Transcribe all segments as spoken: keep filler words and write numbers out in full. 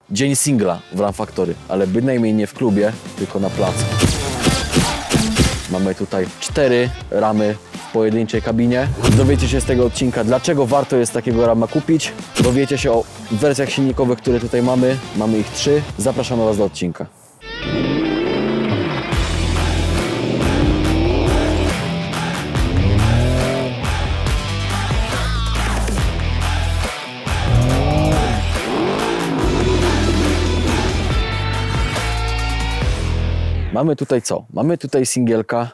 dzień singla w Ram Factory, ale bynajmniej nie w klubie, tylko na placu. Mamy tutaj cztery ramy w pojedynczej kabinie. Dowiecie się z tego odcinka, dlaczego warto jest takiego rama kupić. Dowiecie się o wersjach silnikowych, które tutaj mamy. Mamy ich trzy. Zapraszamy Was do odcinka. Mamy tutaj co? Mamy tutaj singielka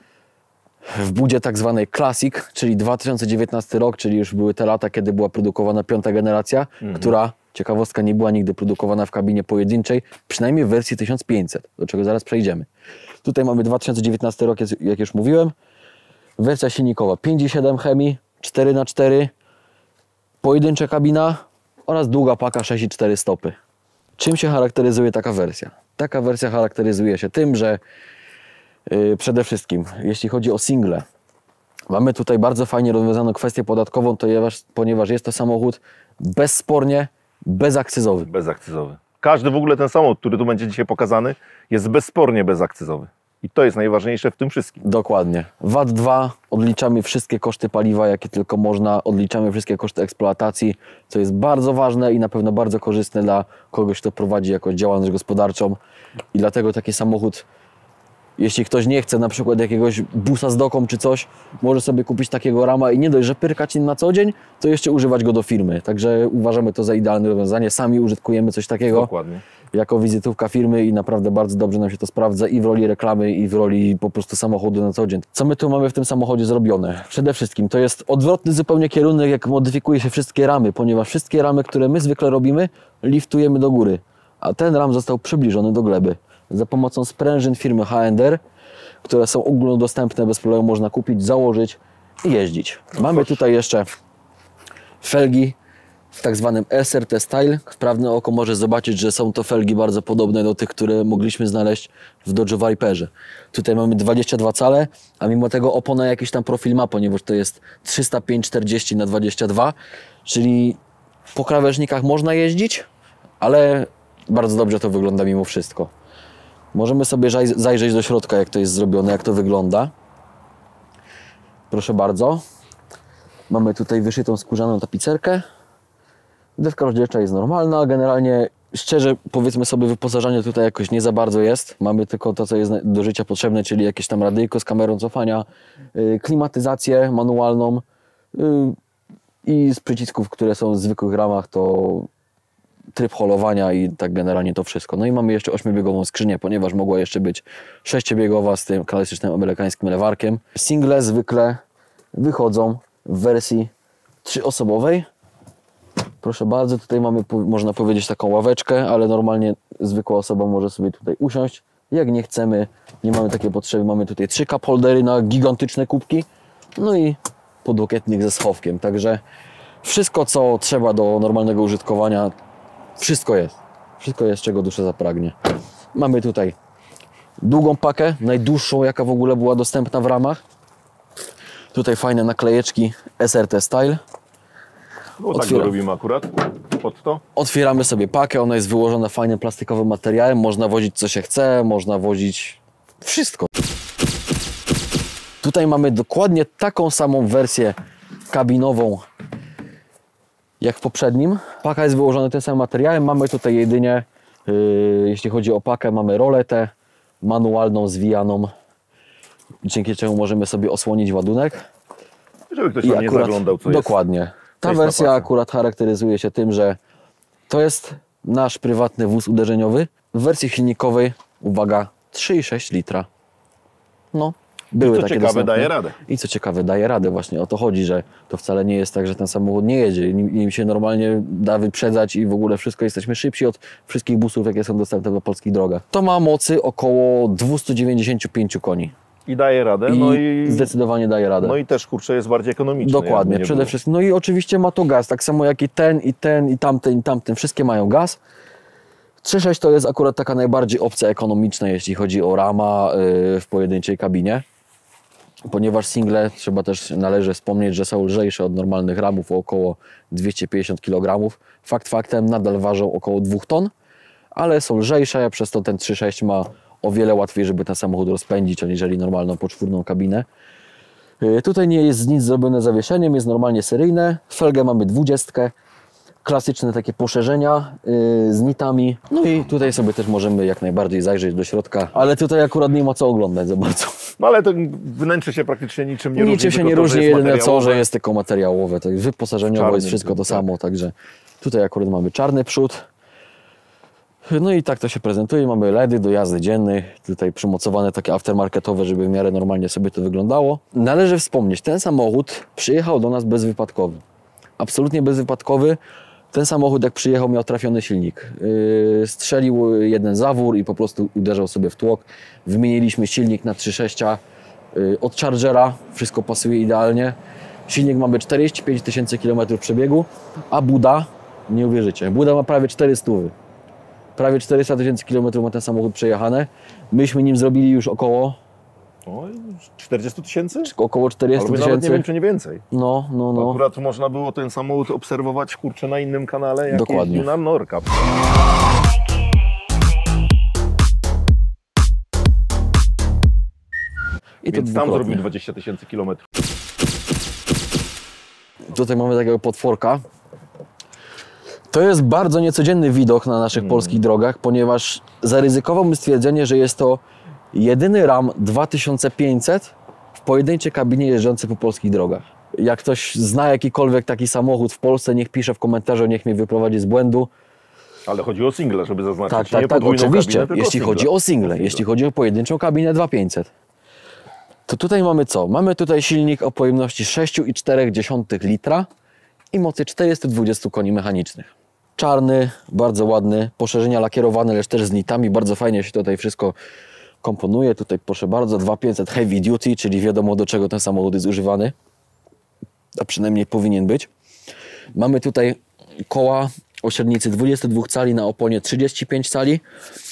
w budzie tak zwanej Classic, czyli dwa tysiące dziewiętnasty rok, czyli już były te lata, kiedy była produkowana piąta generacja, mhm. która, ciekawostka, nie była nigdy produkowana w kabinie pojedynczej, przynajmniej w wersji tysiąc pięćset, do czego zaraz przejdziemy. Tutaj mamy dwa tysiące dziewiętnasty rok, jak już mówiłem. Wersja silnikowa pięć i siedem chemii, cztery na cztery, pojedyncza kabina oraz długa paka sześć i cztery stopy. Czym się charakteryzuje taka wersja? Taka wersja charakteryzuje się tym, że yy, przede wszystkim, jeśli chodzi o single, mamy tutaj bardzo fajnie rozwiązaną kwestię podatkową, to jest, ponieważ jest to samochód bezspornie bezakcyzowy. Bezakcyzowy. Każdy w ogóle ten samochód, który tu będzie dzisiaj pokazany, jest bezspornie bezakcyzowy. I to jest najważniejsze w tym wszystkim. Dokładnie. V A T dwa, odliczamy wszystkie koszty paliwa, jakie tylko można, odliczamy wszystkie koszty eksploatacji, co jest bardzo ważne i na pewno bardzo korzystne dla kogoś, kto prowadzi jakąś działalność gospodarczą. I dlatego taki samochód, jeśli ktoś nie chce na przykład jakiegoś busa z doką czy coś, może sobie kupić takiego rama i nie dość, że pyrkać nim na co dzień, to jeszcze używać go do firmy. Także uważamy to za idealne rozwiązanie. Sami użytkujemy coś takiego. Dokładnie. Jako wizytówka firmy i naprawdę bardzo dobrze nam się to sprawdza i w roli reklamy, i w roli po prostu samochodu na co dzień. Co my tu mamy w tym samochodzie zrobione? Przede wszystkim to jest odwrotny zupełnie kierunek, jak modyfikuje się wszystkie ramy, ponieważ wszystkie ramy, które my zwykle robimy, liftujemy do góry, a ten ram został przybliżony do gleby. Za pomocą sprężyn firmy H and R, które są ogólnodostępne, bez problemu można kupić, założyć i jeździć. Mamy tutaj jeszcze felgi w tak zwanym S R T Style. Wprawne oko może zobaczyć, że są to felgi bardzo podobne do tych, które mogliśmy znaleźć w Dodge Viperze. Tutaj mamy dwadzieścia dwa cale, a mimo tego opona jakiś tam profil ma, ponieważ to jest trzysta pięć czterdzieści na dwadzieścia dwa, czyli po krawężnikach można jeździć, ale bardzo dobrze to wygląda mimo wszystko. Możemy sobie zajrzeć do środka, jak to jest zrobione, jak to wygląda. Proszę bardzo. Mamy tutaj wyszytą skórzaną tapicerkę. Deska rozdzielcza jest normalna, generalnie szczerze powiedzmy sobie, wyposażenie tutaj jakoś nie za bardzo jest. Mamy tylko to, co jest do życia potrzebne, czyli jakieś tam radyjko z kamerą cofania, yy, klimatyzację manualną yy, i z przycisków, które są w zwykłych ramach, to tryb holowania i tak generalnie to wszystko. No i mamy jeszcze ośmiobiegową skrzynię, ponieważ mogła jeszcze być sześciobiegowa z tym klasycznym amerykańskim lewarkiem. Single zwykle wychodzą w wersji trzyosobowej. Proszę bardzo, tutaj mamy, można powiedzieć, taką ławeczkę, ale normalnie zwykła osoba może sobie tutaj usiąść. Jak nie chcemy, nie mamy takiej potrzeby, mamy tutaj trzy cup holdery na gigantyczne kubki, no i podłokietnik ze schowkiem. Także wszystko, co trzeba do normalnego użytkowania, wszystko jest. Wszystko jest, czego dusza zapragnie. Mamy tutaj długą pakę, najdłuższą, jaka w ogóle była dostępna w ramach. Tutaj fajne naklejeczki S R T Style. No tak go robimy akurat pod to. Otwieramy sobie pakę, ona jest wyłożona fajnym plastikowym materiałem, można wozić co się chce, można wozić wszystko. Tutaj mamy dokładnie taką samą wersję kabinową jak w poprzednim. Paka jest wyłożona tym samym materiałem, mamy tutaj jedynie, yy, jeśli chodzi o pakę, mamy roletę manualną, zwijaną, dzięki czemu możemy sobie osłonić ładunek. Żeby ktoś tam nie zaglądał, co dokładnie. jest. Ta wersja akurat charakteryzuje się tym, że to jest nasz prywatny wóz uderzeniowy. W wersji silnikowej, uwaga, trzy i sześć litra. No, były I co takie ciekawe, dostępne. daje radę. I co ciekawe, daje radę. Właśnie o to chodzi, że to wcale nie jest tak, że ten samochód nie jedzie. Nim, nim się normalnie da wyprzedzać i w ogóle wszystko, jesteśmy szybsi od wszystkich busów, jakie są dostępne na polskich drogach. To ma mocy około dwieście dziewięćdziesiąt pięć koni. I daje radę. I no i zdecydowanie daje radę. No i też, kurczę, jest bardziej ekonomiczny. Dokładnie, przede wszystkim. No i oczywiście ma to gaz, tak samo jak i ten, i ten, i tamten, i tamten. Wszystkie mają gaz. trzy sześć to jest akurat taka najbardziej opcja ekonomiczna, jeśli chodzi o rama yy, w pojedynczej kabinie. ponieważ single, trzeba też należy wspomnieć, że są lżejsze od normalnych ramów o około dwieście pięćdziesiąt kilogramów. Fakt faktem nadal ważą około dwóch ton, ale są lżejsze, przez to ten trzy sześć ma o wiele łatwiej, żeby ten samochód rozpędzić, aniżeli normalną poczwórną kabinę. Yy, tutaj nie jest nic zrobione zawieszeniem, jest normalnie seryjne. Felgę mamy dwudziestkę. Klasyczne takie poszerzenia yy, z nitami. No i tutaj sobie też możemy jak najbardziej zajrzeć do środka, ale tutaj akurat nie ma co oglądać za bardzo. No ale to wnętrze się praktycznie niczym nie różni. Niczym się nie to, różni, jedyne co, że jest jest tylko materiałowe. Tak, wyposażeniowo Czarny jest wszystko to tak. samo, także tutaj akurat mamy czarny przód. No i tak to się prezentuje. Mamy L E D y do jazdy dziennej, tutaj przymocowane takie aftermarketowe, żeby w miarę normalnie sobie to wyglądało. Należy wspomnieć, ten samochód przyjechał do nas bezwypadkowy. Absolutnie bezwypadkowy. Ten samochód jak przyjechał miał trafiony silnik. Yy, strzelił jeden zawór i po prostu uderzał sobie w tłok. Wymieniliśmy silnik na trzy sześć yy, od Chargera. Wszystko pasuje idealnie. Silnik mamy czterdzieści pięć tysięcy kilometrów przebiegu, a Buda, nie uwierzycie, Buda ma prawie czterysta. Prawie czterysta tysięcy kilometrów ma ten samochód przejechane. Myśmy nim zrobili już około... O, czterdzieści tysięcy? Około czterdzieści Albo nawet nie tysięcy. wiem, czy nie więcej. No, no, no. Akurat można było ten samochód obserwować, kurczę, na innym kanale, jak Dokładnie. jeździł na Norka. I to Więc tam dwukrotnie. zrobił dwadzieścia tysięcy kilometrów. Tutaj mamy takiego potworka. To jest bardzo niecodzienny widok na naszych Hmm. polskich drogach, ponieważ zaryzykowałbym stwierdzenie, że jest to jedyny Ram dwa tysiące pięćset w pojedynczej kabinie jeżdżący po polskich drogach. Jak ktoś zna jakikolwiek taki samochód w Polsce, niech pisze w komentarzu, niech mnie wyprowadzi z błędu. Ale chodzi o single, żeby zaznaczyć. Tak, nie tak, tak, podwójną oczywiście, kabinę, tylko jeśli singla. chodzi o single, jeśli chodzi o pojedynczą kabinę dwa tysiące pięćset. To tutaj mamy co? Mamy tutaj silnik o pojemności sześć przecinek cztery litra i mocy czterysta dwadzieścia koni mechanicznych. Czarny, bardzo ładny, poszerzenia lakierowane, lecz też z nitami, bardzo fajnie się tutaj wszystko komponuje. Tutaj proszę bardzo, dwa tysiące pięćset Heavy Duty, czyli wiadomo do czego ten samochód jest używany, a przynajmniej powinien być. Mamy tutaj koła o średnicy dwadzieścia dwa cali na oponie trzydzieści pięć cali.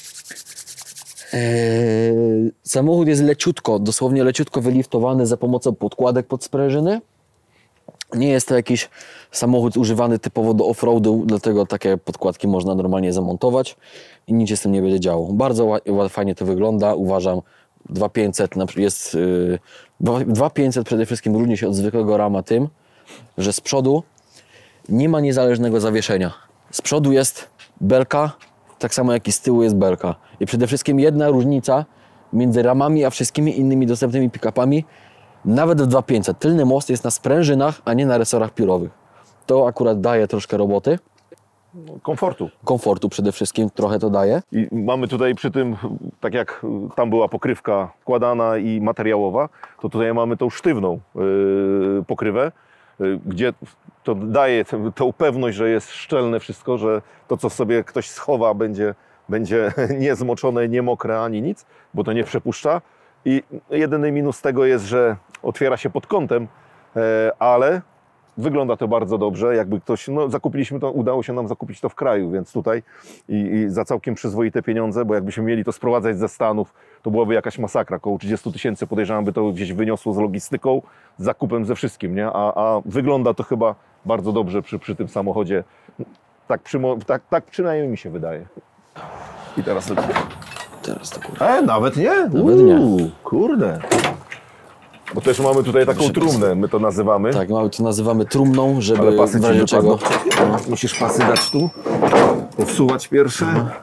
Eee, samochód jest leciutko, dosłownie leciutko wyliftowany za pomocą podkładek pod sprężyny. Nie jest to jakiś samochód używany typowo do off-roadu, dlatego takie podkładki można normalnie zamontować i nic się z tym nie będzie działo. Bardzo ła- fajnie to wygląda, uważam. dwa tysiące pięćset jest, yy, dwa tysiące pięćset przede wszystkim różni się od zwykłego Rama tym, że z przodu nie ma niezależnego zawieszenia. Z przodu jest belka, tak samo jak i z tyłu jest belka. I przede wszystkim jedna różnica między Ramami a wszystkimi innymi dostępnymi pick-upami, nawet w dwa tysiące pięćset. Tylny most jest na sprężynach, a nie na resorach piórowych. To akurat daje troszkę roboty. Komfortu. Komfortu przede wszystkim trochę to daje. I mamy tutaj przy tym, tak jak tam była pokrywka wkładana i materiałowa, to tutaj mamy tą sztywną yy, pokrywę, yy, gdzie to daje tę- tą pewność, że jest szczelne wszystko, że to, co sobie ktoś schowa, będzie, będzie nie zmoczone, nie mokre ani nic, bo to nie przepuszcza. I jedyny minus tego jest, że otwiera się pod kątem, yy, ale wygląda to bardzo dobrze, jakby ktoś, no zakupiliśmy to, udało się nam zakupić to w kraju, więc tutaj i, i za całkiem przyzwoite pieniądze, bo jakbyśmy mieli to sprowadzać ze Stanów, to byłaby jakaś masakra, około trzydzieści tysięcy podejrzewam by to gdzieś wyniosło z logistyką, z zakupem, ze wszystkim, nie? A, a wygląda to chyba bardzo dobrze przy, przy tym samochodzie, tak, przymo, tak, tak przynajmniej mi się wydaje. I teraz... Teraz to kurwa. E, nawet nie? Nawet nie. Uuu, kurde. Bo też mamy tutaj taką trumnę, my to nazywamy. Tak, mamy to nazywamy trumną, żeby Ale pasy w ci razie wypadną. czego. Musisz pasy dać tu, odsuwać pierwsze.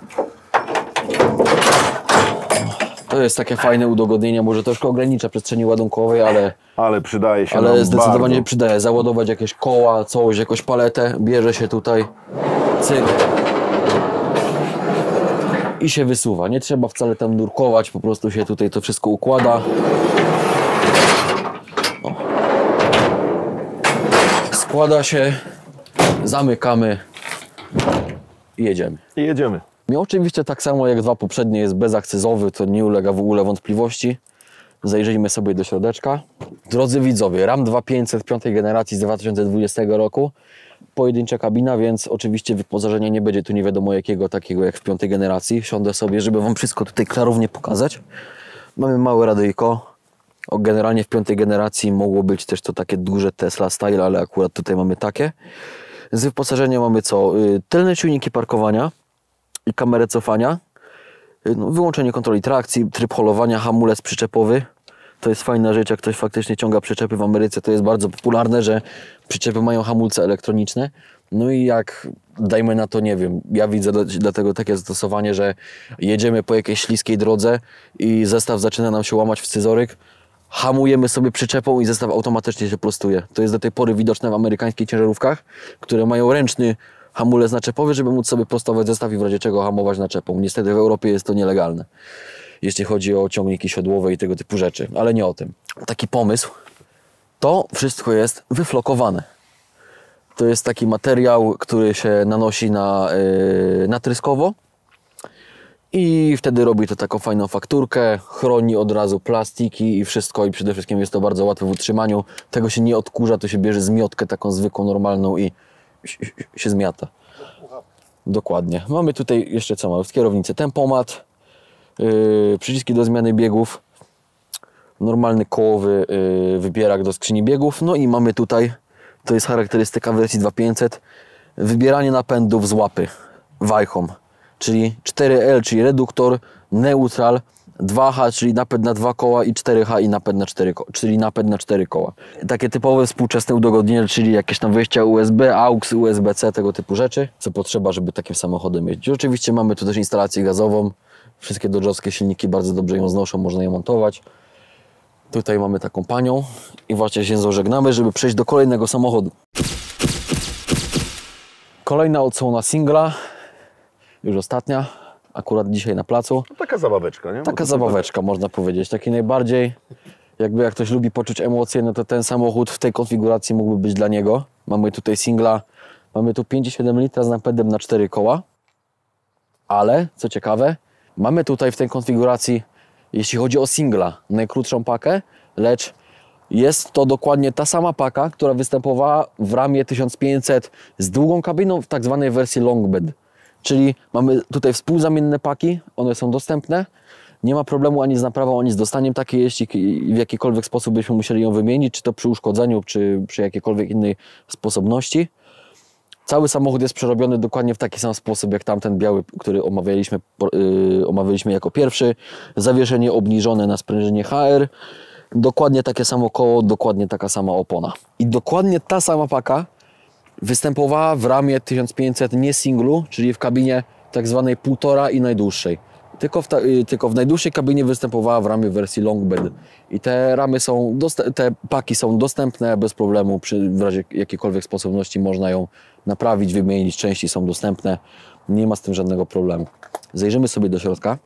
To jest takie fajne udogodnienie, może troszkę ogranicza przestrzeni ładunkowej, ale, Ale przydaje się ale nam zdecydowanie bardzo. przydaje. Załadować jakieś koła, coś, jakąś paletę, bierze się tutaj, cyk i się wysuwa. Nie trzeba wcale tam nurkować, po prostu się tutaj to wszystko układa. O. Składa się, zamykamy i jedziemy. I jedziemy. I oczywiście tak samo jak dwa poprzednie jest bezakcyzowy, to nie ulega w ogóle wątpliwości. Zajrzyjmy sobie do środeczka. Drodzy widzowie, Ram dwa tysiące pięćset piątej generacji z dwa tysiące dwudziestego roku. Pojedyncza kabina, więc oczywiście wyposażenie nie będzie tu nie wiadomo jakiego, takiego jak w piątej generacji. Siądę sobie, żeby Wam wszystko tutaj klarownie pokazać. Mamy małe radyjko, O, generalnie w piątej generacji mogło być też to takie duże Tesla Style, ale akurat tutaj mamy takie. Z wyposażenia mamy co? Tylne czujniki parkowania i kamerę cofania. No, wyłączenie kontroli trakcji, tryb holowania, hamulec przyczepowy. To jest fajna rzecz, jak ktoś faktycznie ciąga przyczepy w Ameryce, to jest bardzo popularne, że przyczepy mają hamulce elektroniczne. No i jak, dajmy na to, nie wiem, ja widzę dlatego takie zastosowanie, że jedziemy po jakiejś śliskiej drodze i zestaw zaczyna nam się łamać w scyzoryk, hamujemy sobie przyczepą i zestaw automatycznie się prostuje. To jest do tej pory widoczne w amerykańskich ciężarówkach, które mają ręczny hamulec naczepowy, żeby móc sobie prostować zestaw i w razie czego hamować naczepą. Niestety w Europie jest to nielegalne, jeśli chodzi o ciągniki siodłowe i tego typu rzeczy, ale nie o tym. Taki pomysł, to wszystko jest wyflokowane. To jest taki materiał, który się nanosi na, yy, natryskowo i wtedy robi to taką fajną fakturkę, chroni od razu plastiki i wszystko i przede wszystkim jest to bardzo łatwe w utrzymaniu. Tego się nie odkurza, to się bierze zmiotkę taką zwykłą, normalną i się zmiata. Dokładnie. Mamy tutaj jeszcze co mamy? W kierownicy tempomat, yy, przyciski do zmiany biegów, normalny kołowy yy, wybierak do skrzyni biegów, no i mamy tutaj, to jest charakterystyka wersji dwa tysiące pięćset, wybieranie napędów z łapy, wajchom, czyli cztery L, czyli reduktor, neutral, dwa H, czyli napęd na dwa koła i cztery H i napęd na cztery koła, czyli napęd na cztery koła. Takie typowe współczesne udogodnienia, czyli jakieś tam wyjścia U S B, A U X, U S B C, tego typu rzeczy, co potrzeba, żeby takim samochodem jeździć. Oczywiście mamy tu też instalację gazową, wszystkie dodge'owskie silniki bardzo dobrze ją znoszą, można je montować. Tutaj mamy taką panią i właśnie się zażegnamy, żeby przejść do kolejnego samochodu. Kolejna odsłona singla, już ostatnia, akurat dzisiaj na placu. No, taka zabaweczka, nie? Taka zabaweczka, można powiedzieć. Taki najbardziej, jakby jak ktoś lubi poczuć emocje, no to ten samochód w tej konfiguracji mógłby być dla niego. Mamy tutaj singla, mamy tu pięć przecinek siedem litra z napędem na cztery koła, ale co ciekawe, mamy tutaj w tej konfiguracji, jeśli chodzi o singla, najkrótszą pakę, lecz jest to dokładnie ta sama paka, która występowała w ramie tysiąc pięćset z długą kabiną w tak zwanej wersji long bed. Czyli mamy tutaj współzamienne paki, one są dostępne, nie ma problemu ani z naprawą, ani z dostaniem takiej, jeśli w jakikolwiek sposób byśmy musieli ją wymienić, czy to przy uszkodzeniu, czy przy jakiejkolwiek innej sposobności. Cały samochód jest przerobiony dokładnie w taki sam sposób jak tamten biały, który omawialiśmy, yy, omawialiśmy jako pierwszy. Zawieszenie obniżone na sprężynie H R, dokładnie takie samo koło, dokładnie taka sama opona. I dokładnie ta sama paka występowała w ramie tysiąc pięćset nie singlu, czyli w kabinie tak zwanej półtora i najdłuższej. Tylko w, ta, tylko w najdłuższej kabinie występowała w ramie wersji long bed. I te ramy są, te paki są dostępne bez problemu, przy, w razie jakiejkolwiek sposobności można ją naprawić, wymienić, części są dostępne. Nie ma z tym żadnego problemu. Zajrzymy sobie do środka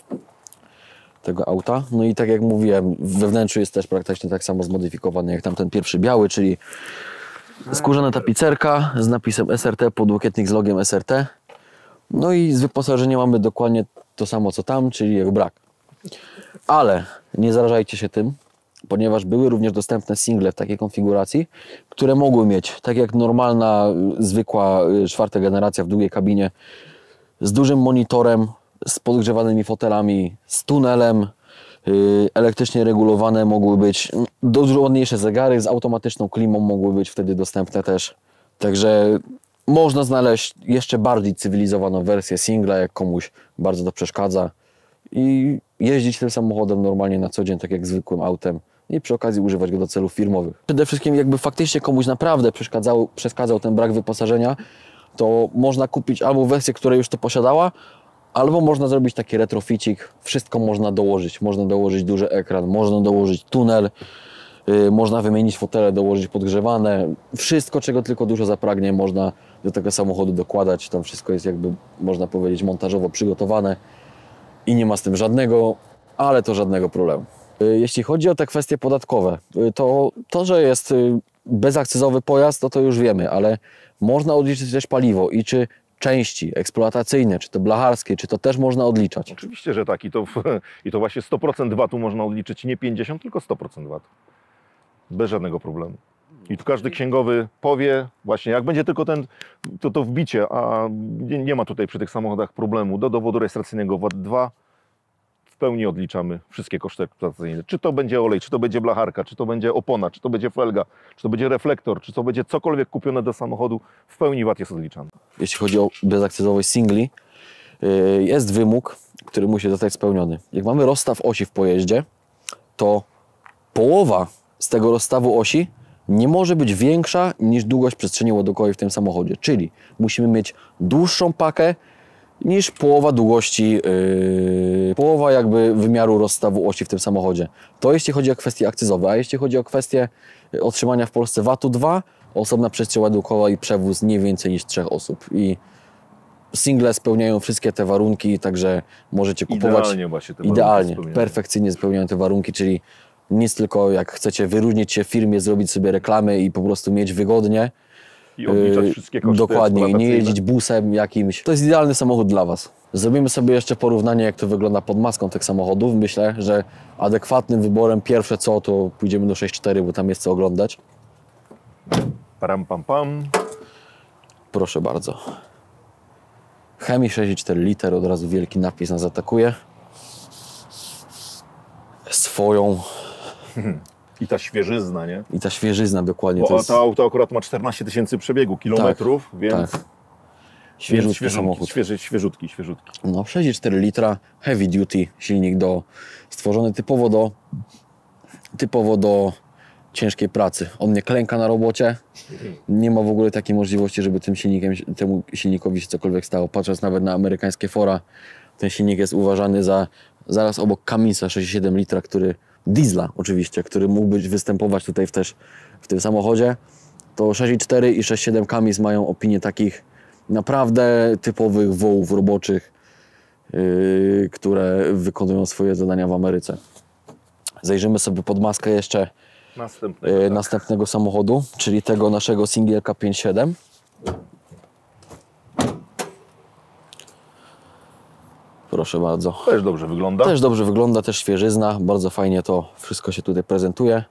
tego auta. No i tak jak mówiłem, we wnętrzu jest też praktycznie tak samo zmodyfikowany jak tamten pierwszy biały, czyli skórzana tapicerka z napisem S R T, podłokietnik z logiem S R T. No i z wyposażenia mamy dokładnie to samo co tam, czyli jego brak. Ale nie zarażajcie się tym, ponieważ były również dostępne single w takiej konfiguracji, które mogły mieć, tak jak normalna, zwykła czwarta generacja w długiej kabinie, z dużym monitorem, z podgrzewanymi fotelami, z tunelem, yy, elektrycznie regulowane mogły być, dużo ładniejsze zegary z automatyczną klimą mogły być wtedy dostępne też. Także można znaleźć jeszcze bardziej cywilizowaną wersję singla, jak komuś bardzo to przeszkadza, i jeździć tym samochodem normalnie na co dzień, tak jak zwykłym autem, i przy okazji używać go do celów firmowych. Przede wszystkim jakby faktycznie komuś naprawdę przeszkadzał, przeszkadzał ten brak wyposażenia, to można kupić albo wersję, która już to posiadała, albo można zrobić taki retroficik. Wszystko można dołożyć. Można dołożyć duży ekran, można dołożyć tunel, yy, można wymienić fotele, dołożyć podgrzewane. Wszystko, czego tylko dużo zapragnie, można do tego samochodu dokładać. Tam wszystko jest jakby, można powiedzieć, montażowo przygotowane i nie ma z tym żadnego, ale to żadnego problemu. Yy, jeśli chodzi o te kwestie podatkowe, yy, to to, że jest yy, bezakcyzowy pojazd, to to już wiemy, ale można odliczyć też paliwo i czy części eksploatacyjne, czy to blacharskie, czy to też można odliczać? Oczywiście, że tak. I to, i to właśnie sto procent vatu można odliczyć, nie pięćdziesiąt, tylko sto procent vatu. Bez żadnego problemu. I tu każdy księgowy powie właśnie, jak będzie tylko ten, to, to wbicie, a nie, nie ma tutaj przy tych samochodach problemu do dowodu rejestracyjnego V A T dwa, pełni odliczamy wszystkie koszty eksploatacyjne. Czy to będzie olej, czy to będzie blacharka, czy to będzie opona, czy to będzie felga, czy to będzie reflektor, czy to będzie cokolwiek kupione do samochodu, w pełni V A T jest odliczany. Jeśli chodzi o bezakcyzowość singli, yy, jest wymóg, który musi zostać spełniony. Jak mamy rozstaw osi w pojeździe, to połowa z tego rozstawu osi nie może być większa niż długość przestrzeni ładokowej w tym samochodzie. Czyli musimy mieć dłuższą pakę niż połowa długości, yy, połowa jakby wymiaru rozstawu osi w tym samochodzie. To jeśli chodzi o kwestie akcyzowe, a jeśli chodzi o kwestię otrzymania w Polsce V A T u dwa, osobna przestrzeń ładokowa i przewóz nie więcej niż trzech osób. I single spełniają wszystkie te warunki, także możecie kupować Idealnie właśnie te warunki idealnie, spełniają. perfekcyjnie spełniają te warunki, czyli nic tylko jak chcecie wyróżnić się w firmie, zrobić sobie reklamy i po prostu mieć wygodnie. I odliczać Yy, wszystkie koszty Dokładnie, i nie eksploatacyjne. jeździć busem jakimś. To jest idealny samochód dla Was. Zrobimy sobie jeszcze porównanie, jak to wygląda pod maską tych samochodów. Myślę, że adekwatnym wyborem pierwsze co, to pójdziemy do sześć cztery, bo tam jest co oglądać. Param, pam, pam. Proszę bardzo. Chemii sześć i cztery liter, od razu wielki napis nas atakuje. Swoją I ta świeżyzna, nie? i ta świeżyzna dokładnie. Bo To jest to auto akurat ma czternaście tysięcy przebiegu, kilometrów, więc, tak. więc Świeżutki świeżutki, samochód. świeży, świeżutki, świeżutki. No, sześć i cztery litra, heavy duty, silnik do, stworzony typowo do, typowo do ciężkiej pracy. On nie klęka na robocie, nie ma w ogóle takiej możliwości, żeby tym silnikiem, temu silnikowi się cokolwiek stało. Patrząc nawet na amerykańskie fora, ten silnik jest uważany za zaraz obok Cummingsa sześć i siedem litra, który, diesla oczywiście, który mógłby występować tutaj w też w tym samochodzie. To sześć i cztery i sześć i siedem Cummins mają opinię takich naprawdę typowych wołów roboczych, yy, które wykonują swoje zadania w Ameryce. Zajrzymy sobie pod maskę jeszcze Następnego, yy, tak. następnego samochodu, czyli tego naszego Singielka pięć siedem. Proszę bardzo. Też dobrze wygląda. Też dobrze wygląda, też świeżyzna, bardzo fajnie to wszystko się tutaj prezentuje.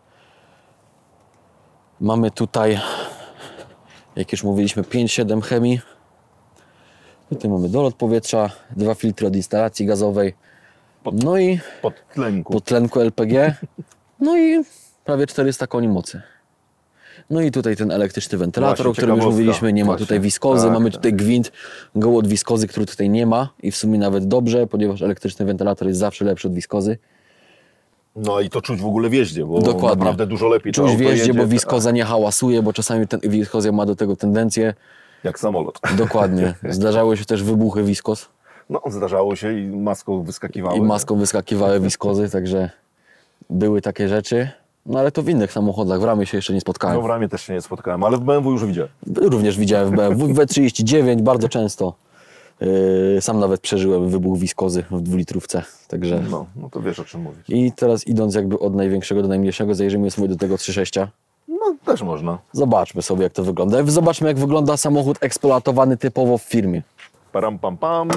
Mamy tutaj, jak już mówiliśmy, pięć siedem chemii. Tutaj mamy dolot powietrza, dwa filtry od instalacji gazowej, no i Pod tlenku. podtlenku L P G, no i prawie czterysta koni mocy. No i tutaj ten elektryczny wentylator, Właśnie, o którym już ciekawostka. mówiliśmy, nie ma Właśnie. tutaj wiskozy, Tak, mamy tak. tutaj gwint, gołot wiskozy, który tutaj nie ma i w sumie nawet dobrze, ponieważ elektryczny wentylator jest zawsze lepszy od wiskozy. No i to czuć w ogóle w jeździe, bo Dokładnie. naprawdę dużo lepiej to Czuć auto w jeździe, jedzie, bo wiskoza nie hałasuje, bo czasami ten wiskozja ma do tego tendencję. jak samolot. Dokładnie. Zdarzały się też wybuchy wiskoz No zdarzało się i maską wyskakiwały. i maską wyskakiwały wiskozy, także były takie rzeczy. No ale to w innych samochodach, w ramie się jeszcze nie No spotkałem. w ramie też się nie spotkałem, ale w B M W już widziałem. Również widziałem w B M W, w W trzydzieści dziewięć bardzo często. Yy, sam nawet przeżyłem wybuch wiskozy w dwulitrówce, także... No, no to wiesz, o czym mówisz. I teraz idąc jakby od największego do najmniejszego, zajrzymy sobie do tego trzy sześć. No też można. Zobaczmy sobie, jak to wygląda. Zobaczmy, jak wygląda samochód eksploatowany typowo w firmie. Param, pam, pam.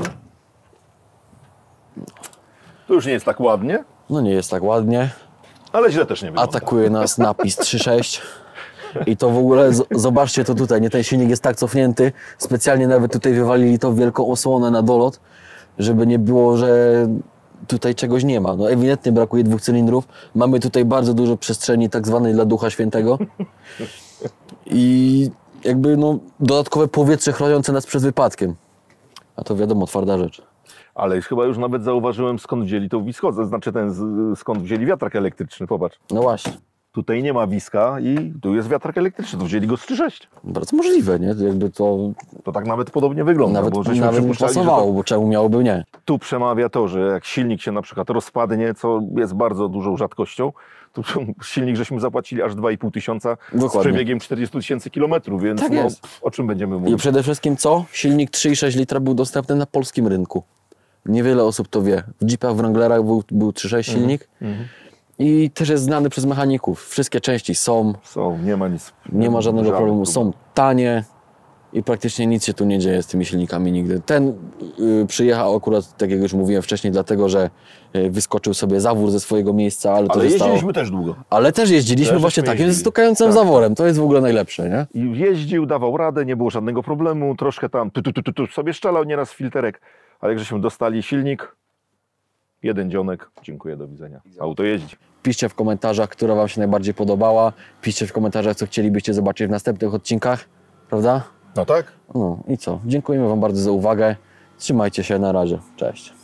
To już nie jest tak ładnie, No nie jest tak ładnie. ale źle też nie wygląda. Atakuje nas napis trzy sześć. I to w ogóle, z- zobaczcie to tutaj, nie? Ten silnik jest tak cofnięty. Specjalnie nawet tutaj wywalili to w wielką osłonę na dolot, żeby nie było, że tutaj czegoś nie ma. No ewidentnie brakuje dwóch cylindrów. Mamy tutaj bardzo dużo przestrzeni tak zwanej dla Ducha Świętego. I jakby no dodatkowe powietrze chroniące nas przed wypadkiem. A to wiadomo, twarda rzecz. Ale chyba już nawet zauważyłem, skąd wzięli tą wiskozę, znaczy ten, z- skąd wzięli wiatrak elektryczny, popatrz. No właśnie. Tutaj nie ma wiska i tu jest wiatrak elektryczny, to wzięli go z trzy sześć. Bardzo możliwe, nie? Jakby to To tak nawet podobnie wygląda, nawet, bo żeśmy nawet mi przypuszczali, że pasowało, to bo czemu miałoby nie? tu przemawia to, że jak silnik się na przykład rozpadnie, co jest bardzo dużą rzadkością, to silnik żeśmy zapłacili aż dwa i pół tysiąca z Dokładnie. przebiegiem czterdzieści tysięcy kilometrów, więc Tak no, jest. o czym będziemy I mówić? przede wszystkim co? Silnik trzy i sześć litra był dostępny na polskim rynku. Niewiele osób to wie. W Jeepach, Wranglerach był, był trzy sześć silnik i też jest znany przez mechaników. Wszystkie części są, Są, nie ma nic. nie ma żadnego żadnych problemu, problemów. są tanie i praktycznie nic się tu nie dzieje z tymi silnikami nigdy. Ten y, przyjechał akurat, tak jak już mówiłem wcześniej, dlatego że y, wyskoczył sobie zawór ze swojego miejsca, ale to Ale zostało... jeździliśmy też długo. Ale też jeździliśmy Też właśnie żeśmy takim jeździli. stukającym Tak. zaworem. To jest w ogóle najlepsze, nie? I jeździł, dawał radę, nie było żadnego problemu, troszkę tam tu, tu, tu, tu, tu sobie strzelał nieraz w filterek, ale jak żeśmy dostali silnik, jeden dzionek, dziękuję, do widzenia. Auto jeździ. Piszcie w komentarzach, która Wam się najbardziej podobała. Piszcie w komentarzach, co chcielibyście zobaczyć w następnych odcinkach. Prawda? No tak? No i co? Dziękujemy Wam bardzo za uwagę. Trzymajcie się, na razie. Cześć.